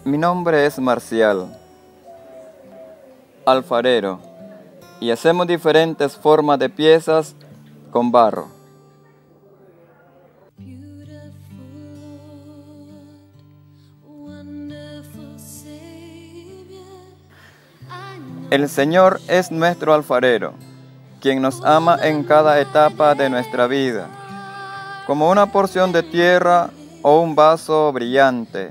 Mi nombre es Marcial, alfarero, y hacemos diferentes formas de piezas con barro. El Señor es nuestro alfarero, quien nos ama en cada etapa de nuestra vida, como una porción de tierra o un vaso brillante.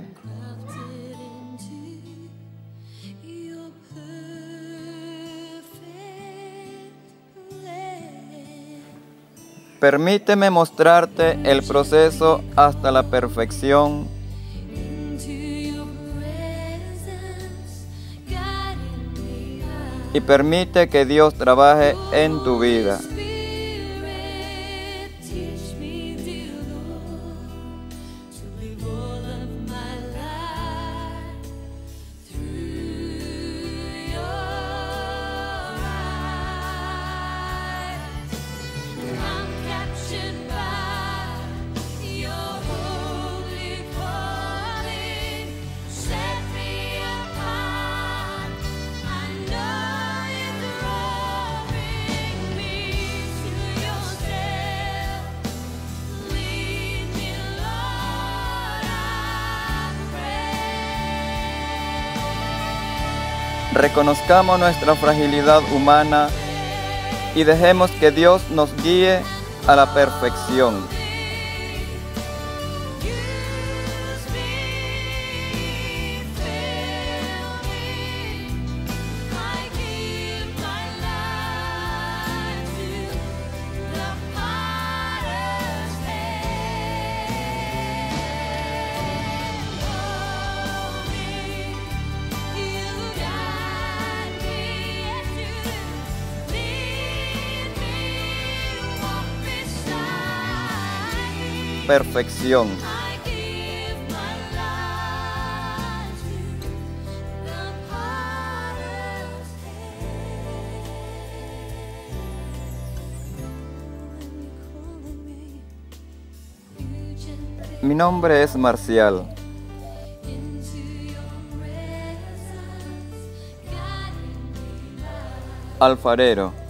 Permíteme mostrarte el proceso hasta la perfección y permite que Dios trabaje en tu vida. Reconozcamos nuestra fragilidad humana y dejemos que Dios nos guíe a la perfección. Perfección. Mi nombre es Marcial. Alfarero.